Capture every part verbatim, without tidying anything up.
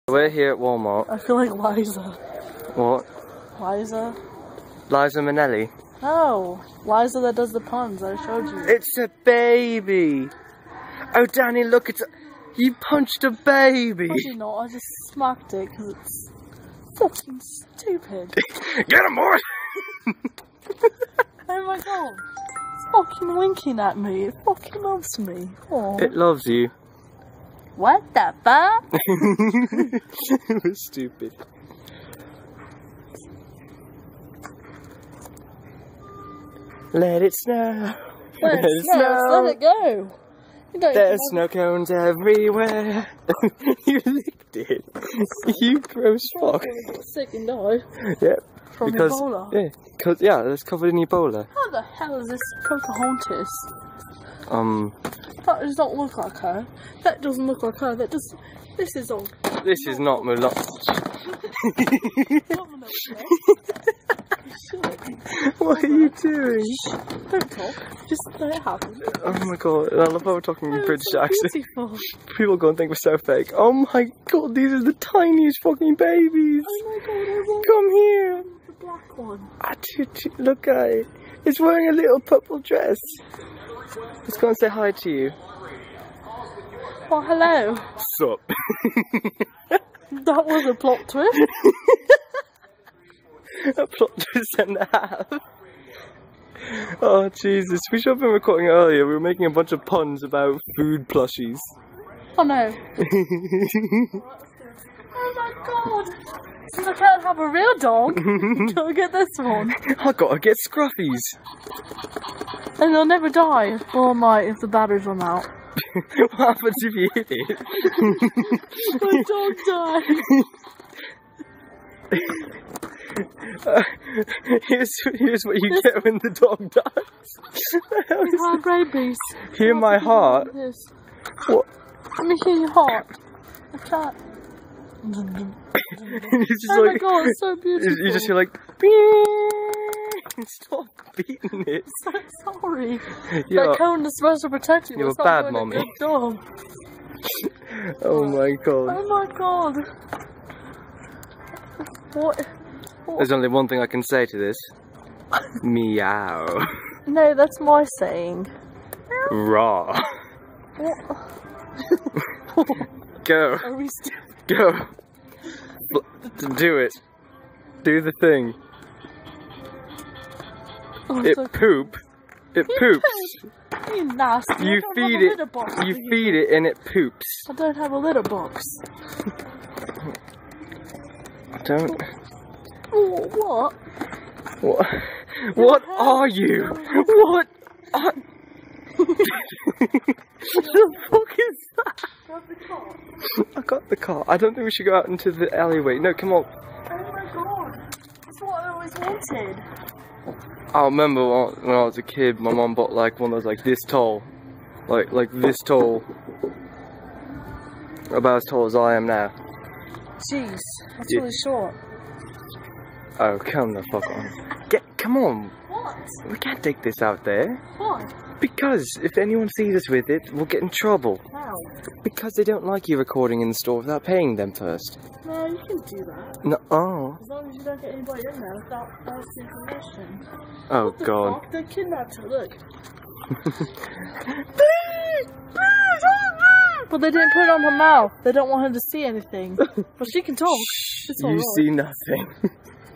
We're here at Walmart. I feel like Liza. What? Liza? Liza Minnelli. No, Liza that does the puns, I showed you. It's a baby! Oh, Danny, look, it's a... You punched a baby! I did not, I just smacked it because it's fucking stupid. Get him, boy! Oh my god. It's fucking winking at me. It fucking loves me. Aww. It loves you. What the fuck? It was stupid. Let it snow. Let, Let it snow. snow. Let it go. You don't There's snow cones everywhere. You licked it. You gross fuck. I'm gonna get sick and die. Yeah. From because, Ebola. Yeah, cause, yeah, it's covered in Ebola. How the hell is this Pocahontas? Um. That does not look like her. That doesn't look like her. That does. This is all. This is not Mulan. What are you doing? Don't talk. Just let it happen. Oh my god, I love how we're talking in Oh, British so accent. beautiful. People go and think we're so fake. Oh my god, these are the tiniest fucking babies. Oh my god, I want Come here. the black one. Ah, choo, choo, look at it. It's wearing a little purple dress. Let's go and say hi to you. Well, hello. Sup? That was a plot twist. A plot twist and a half. Oh Jesus, we should have been recording earlier. We were making a bunch of puns about food plushies. Oh no. Oh my god. Since I can't have a real dog, gotta get this one. I gotta get scruffies. And they'll never die. Or I might if the batteries run out. What happens if you hit it? My dog died. Uh, here's, here's what you get when the dog dies. We have rabies. Hear my heart. This. What? Let me hear your heart. I can't. You just Oh like, my god, it's so beautiful. You just hear like, beep. Stop beating it. So sorry. You're, That cone is supposed to protect you. you're It's a not bad doing a mommy. good job. Oh my god. Oh my god. What? There's only one thing I can say to this. Meow. No, that's my saying. Raw. What? Go. Are we still? Go. Do it. Do the thing. Oh, It so poop. It You poops. You nasty. I You don't feed have a it. litter box You for feed it and it poops. I don't have a litter box. Don't. Oh, what? What? What are you? What? Are... The fuck is that? Grab the car. I got the car. I don't think we should go out into the alleyway. No, come on. Oh my god. That's what I always wanted. I remember when I was a kid, my mum bought like one that was like this tall. Like, like this tall. About as tall as I am now. Jeez, that's Yeah. really short. Oh, come the fuck on. Get, come on. What? We can't take this out there. Why? Because if anyone sees us with it, we'll get in trouble. How? Because they don't like you recording in the store without paying them first. No, you can do that. No, oh. As long as you don't get anybody in there without first information. Oh What the god. fuck? They kidnapped her, look. But they didn't put it on her mouth. They don't want her to see anything. But she can talk. It's all You right. see nothing.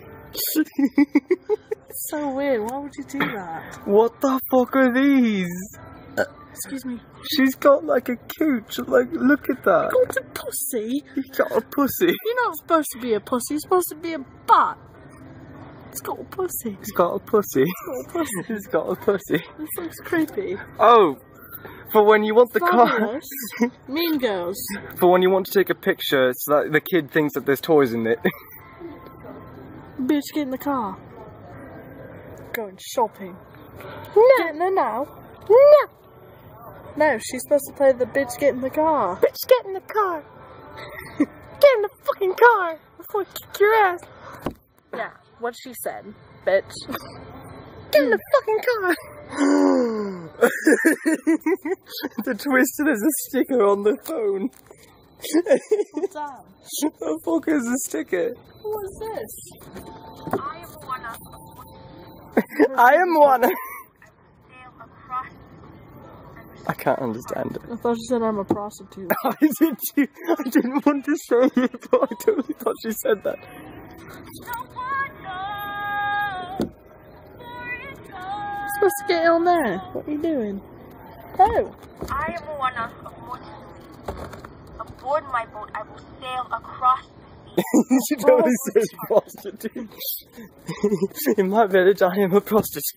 It's so weird. Why would you do that? What the fuck are these? Excuse me. She's got like a cooch. Like, look at that. Got a pussy? You got a pussy. You're not supposed to be a pussy. You're supposed to be a butt. It's got a pussy. It's got a pussy. It's got a pussy. It's got a pussy. This looks creepy. Oh, for when you want the car. Fabulous. Mean Girls. For when you want to take a picture, it's like the kid thinks that there's toys in it. Bitch, get in the car. Going shopping. No. Get in there now. No. No, she's supposed to play the bitch get in the car. Bitch, get in the car. Get in the fucking car before I kick your ass. Yeah, what she said, bitch. Get in the fucking car. The twist, there's a sticker on the phone. Damn. The fuck is the sticker? What is this? I am one of I am one. sail across. I can't understand it. I thought she said I'm a prostitute. I did too. I didn't want to say it, but I totally thought she said that. You're supposed to get on there. What are you doing? Oh. I am one of aboard my boat. I will sail across the sea. She totally says prostitute. In my village, I am a prostitute.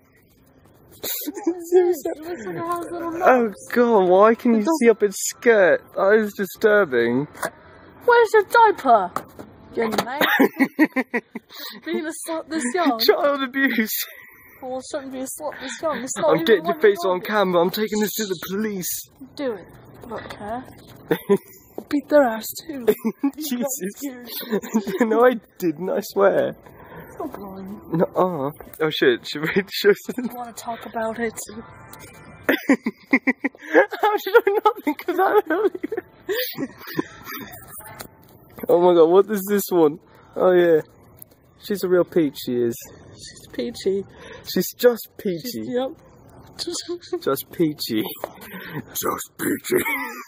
Oh god, why can you see up its skirt? That is disturbing. Where's your diaper? Young man. Being a slut this young. Child abuse. Well, it shouldn't be a slut this young. It's not I'm even getting your one face you on want. camera. I'm taking this to the police. Do it. I don't care. I'll beat their ass too. Jesus. No, I didn't. I swear. Stop lying. No. Oh. Oh shit. Should we show I want to talk about it. How should I not think of that earlier? Oh my god, what is this one? Oh yeah. She's a real peach, she is. She's peachy. She's just peachy. She's, yep. Just peachy. Just peachy.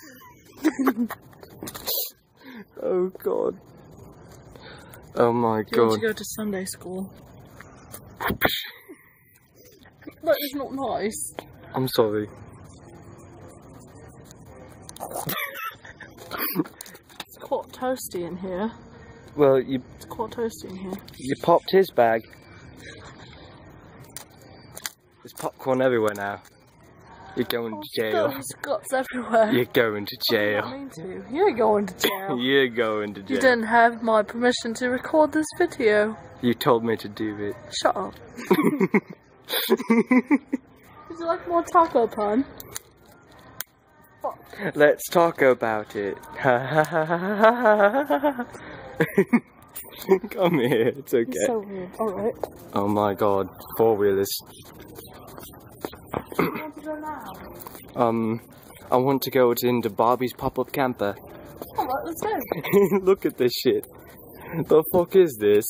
Oh god. Oh my You god. want to go to Sunday school? That is not nice. I'm sorry. It's quite toasty in here. Well, you It's quite toasty in here. you popped his bag. There's popcorn everywhere now. You're going to jail. There's guts everywhere. You're going to I jail. didn't mean to. You're going to jail. You're going to jail. You didn't have my permission to record this video. You told me to do it. Shut up. Would you like more taco pun? Fuck. Let's talk about it. Come here, it's okay. It's so weird. Alright. Oh my god, four wheelers. You want to go now? Um, I want to go into Barbie's pop-up camper. Alright, let's go. Look at this shit. The fuck is this?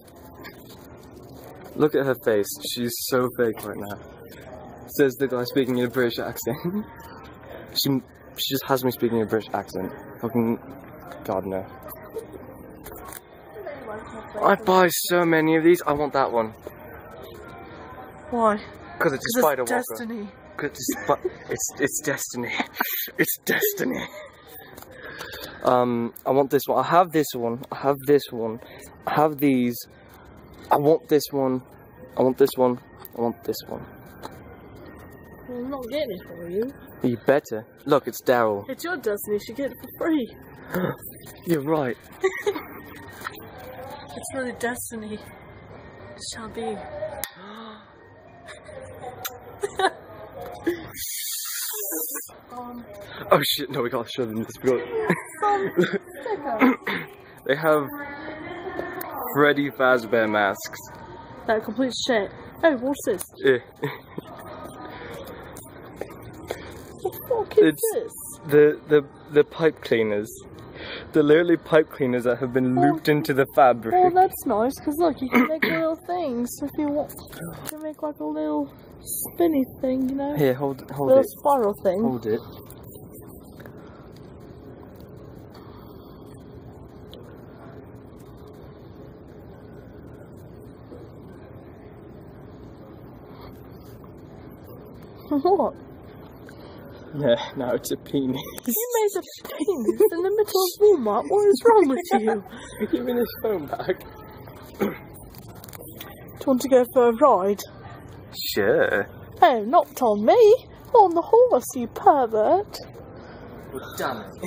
Look at her face. She's so fake right now. Says the guy speaking in a British accent. she, she just has me speaking in a British accent. Fucking God no. I buy so many of these. I want that one. Why? Because it's a Because spider it's walker. destiny. Cause it's, spi- it's it's destiny. It's destiny. Um, I want this one. I have this one. I have this one. I have these. I want this one. I want this one. I want this one. Well, I'm not getting it for you. You better. Look, it's Daryl. It's your destiny. You should get it for free. You're right. It's really destiny. It shall be. um, Oh shit! No, we can't show them this. We got... some stickers. They have Freddy Fazbear masks. That complete shit. Oh, what's this? Eh. What the fuck is It's- this? The the the pipe cleaners. They're literally pipe cleaners that have been looped into the fabric. Oh, that's nice, because look, you can make little things if you want. You can make like a little spinny thing, you know? Here, hold hold little it. spiral thing. Hold it. What? Yeah, now it's a penis. You made a penis in the middle of Walmart. What is wrong with you? Give me this phone back. Do you want to go for a ride? Sure. Oh, not on me. On the horse, you pervert. Damn it.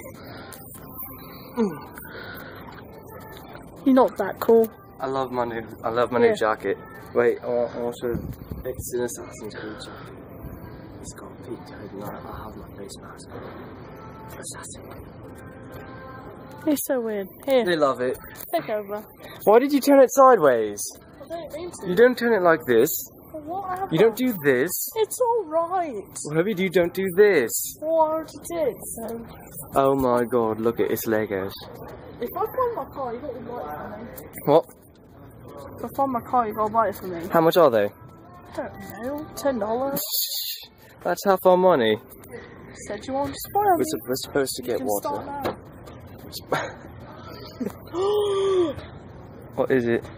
You're not that cool. I love my new I love my Yeah. new jacket. Wait, I want, I want to it's an Assassin's Creed jacket. It's got a peak hood and I have my face mask on. Assassin. You're so weird. Here, They love it. take over. Why did you turn it sideways? I don't mean to. You don't turn it like this. I whatever. You don't do this. It's alright. Whatever you do, don't do this. Well, I already did, so. Oh my god, look at its Legos. If I find my car, you got to buy it for me. What? If I find my car, you got to buy it for me. How much are they? I don't know. ten dollars. That's half our money. Said you won't spoil me. We're, we're supposed to You get can water. start What is it?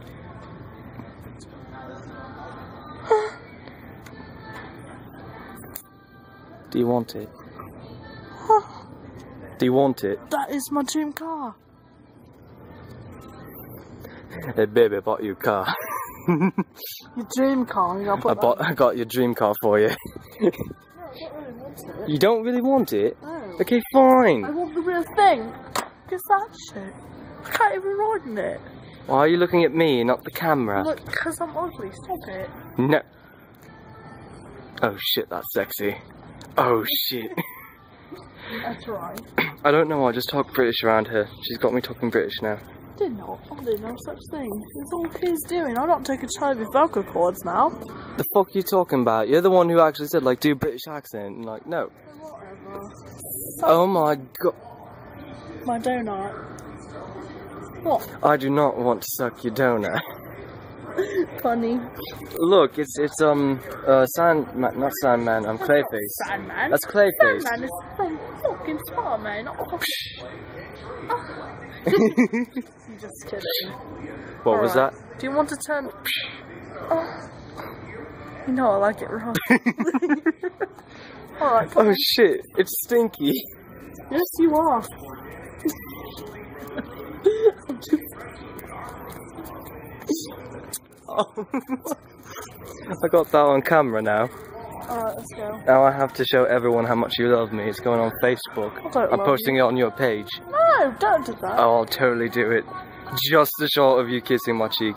Do you want it? Do you want it? That is my dream car. Hey baby, I bought you a car. Your dream car. You gotta put I that bought, I got your dream car for you. No, I don't really want it. You don't really want it? No. Okay, fine. I want the real thing. Guess that shit. I can't even ride in it. Why are you looking at me, not the camera? Look, because I'm ugly. Stop it. No. Oh shit, that's sexy. Oh shit. That's right. I don't know, I just talk British around her. She's got me talking British now. Did not. I did no such thing. It's all kids doing. I don't take a child with vocal cords now. The fuck are you talking about? You're the one who actually said, like, do British accent. And like, no. Whatever. Oh my god. My donut. What? I do not want to suck your donut. Funny. Look, it's, it's, um, uh, Sandman, not Sandman, I'm Clayface. Sandman. That's Clayface. Sandman is from fucking Spider-Man, not I'm just kidding. What All was right. that? Do you want to turn? Oh. You know I like it wrong. Alright, come Oh on. shit, it's stinky. Yes, you are. Oh. I got that on camera now. Alright, let's go. Now I have to show everyone how much you love me. It's going on Facebook. I don't I'm love posting you. it on your page. No, don't do that. Oh, I'll totally do it. Just the shot of you kissing my cheek.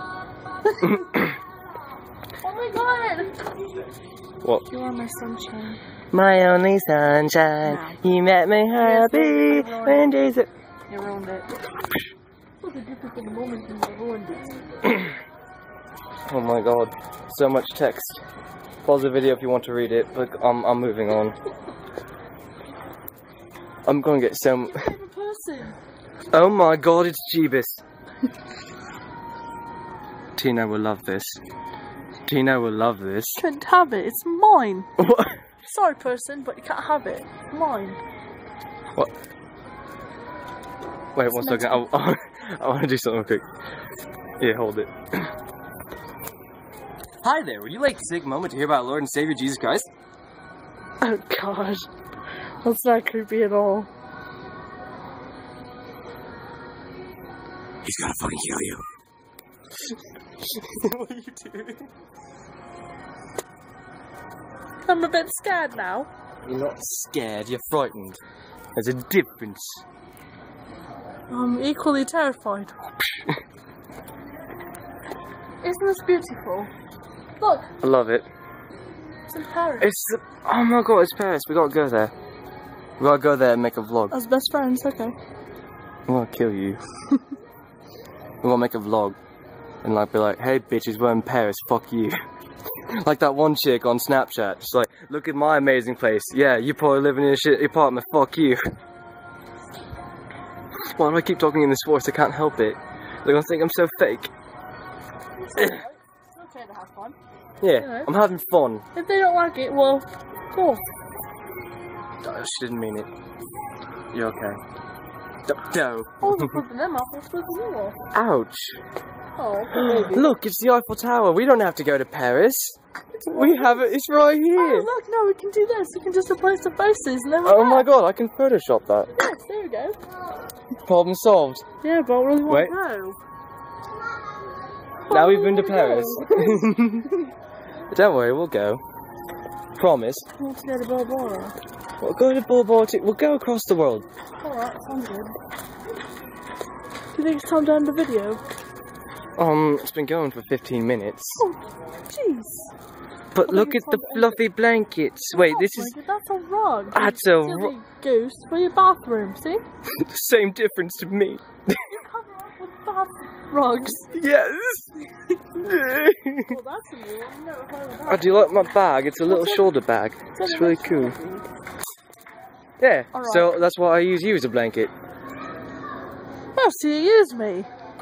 Oh my god! What? You are my sunshine. My only sunshine. You make me happy when days are... You ruined it. Look at different moments when you ruined it. Oh my god. So much text. Pause the video if you want to read it, but I'm, I'm moving on. I'm gonna get some... Favorite person. Oh my god, it's Jeebus. Tina will love this. Tina will love this. You can't have it, it's mine. What? Sorry person, but you can't have it. It's mine. What? Wait one second, I, I, I want to do something quick. Yeah, hold it. Hi there, would you like to take a moment to hear about Lord and Savior Jesus Christ? Oh god. That's not creepy at all. He's gonna fucking kill you. What are you doing? I'm a bit scared now. You're not scared, you're frightened. There's a difference. I'm equally terrified. Isn't this beautiful? Look, I love it. it's in Paris. It's the, oh my god, it's Paris. We gotta go there. We gotta go there and make a vlog. As best friends, okay. I'm gonna kill you. We wanna make a vlog and like be like, hey bitches, we're in Paris, fuck you. Like that one chick on Snapchat, just like, look at my amazing place. Yeah, you probably living in a shitty apartment, fuck you. Why do I keep talking in this voice? I can't help it. They're gonna think I'm so fake. It's alright. It's okay to have fun. Yeah, You know. I'm having fun. If they don't like it, well, cool. Oh, she didn't mean it. You're okay. No. I wasn't flipping them off, I was flipping you off. Ouch. Oh, baby. Look, it's the Eiffel Tower. We don't have to go to Paris. We have it. It's right Oh, here. look, no, we can do this. We can just replace the faces and then we're Oh my there. god, I can Photoshop that. Yes, there we go. Problem solved. Yeah, but I really want Wait. to go. Now Oh, we've been to we Paris. Don't worry, we'll go. Promise. I want to go to Bora. We'll go to Bora Bora too. We'll go across the world. Alright, sounds good. Do you think it's time to end the video? Um, it's been going for fifteen minutes. Oh, jeez. But look at the fluffy blankets. Wait, this Oh, is that's a rug. That's a Silly rug. goose for your bathroom, see? the same difference to me. You cover up with bath rugs. Yes. Well, that's a new one. I've never heard of Oh, that. do you like my bag? It's a little What's shoulder bag. What's It's really it? cool. Yeah. Alright. So that's why I use you as a blanket. Oh, so you use me.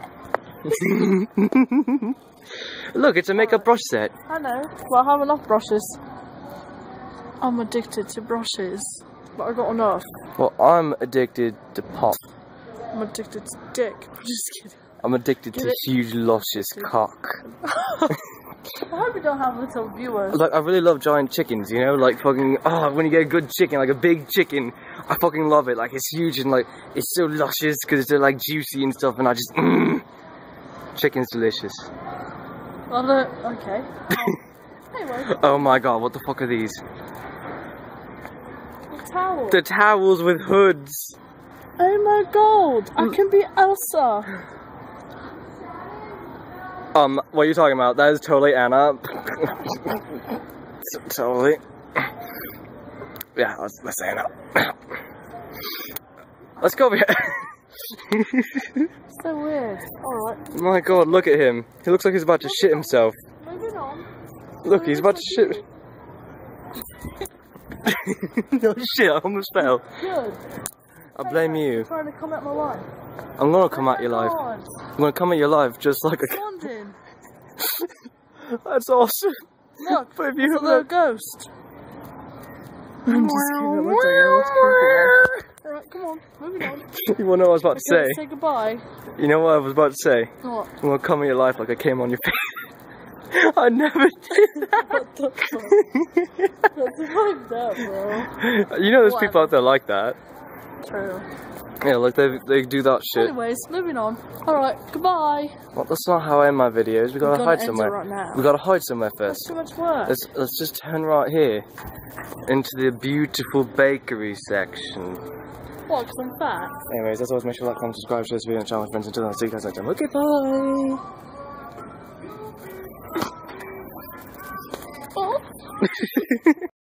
Look, it's a makeup brush set. I know. Well, I have enough brushes. I'm addicted to brushes, but I got enough. Well, I'm addicted to pop. I'm addicted to dick. I'm just kidding. I'm addicted Get to it? huge, luscious cock. I hope you don't have little viewers. Like, I really love giant chickens, you know? Like, fucking, oh, when you get a good chicken, like a big chicken, I fucking love it. Like, it's huge and, like, it's so luscious because they're, like, juicy and stuff, and I just, mmm. Chicken's delicious. Oh, no. Okay. Oh. Anyway, Oh my god, what the fuck are these? the towel. The towels with hoods. Oh my god, I can be Elsa. Um, what are you talking about? That is totally Anna. Totally. Yeah, let's, let's say Anna. Let's go over here. So weird. Alright. My god, look at him. He looks like he's about to shit himself. Moving on. Look, he's about to shit. No shit, I almost fell. Good. I blame You're you. trying to come at my life. I'm gonna come at your life. God. I'm gonna come at your life just like a. London. That's awesome. Look, But if you it's a little ghost. I'm just kidding. What's that? Alright, come on. Moving on. You wanna know what I was about to Okay, say? say goodbye. You know what I was about to say? What? I'm gonna come at your life like I came on your face. I never did that. What the fuck? That's fucked up, bro. You know there's What? people out there like that. True. Yeah, like they they do that shit. Anyways, moving on. Alright, goodbye. Well, that's not how I end my videos. We gotta gonna hide end it somewhere. right now. We gotta hide somewhere first. That's too much work. Let's let's just turn right here into the beautiful bakery section. What, because I'm fat? Anyways, that's always make sure to like, comment, subscribe, share this video, and channel my friends. Until then, I'll see you guys next time. Okay, bye. Oh.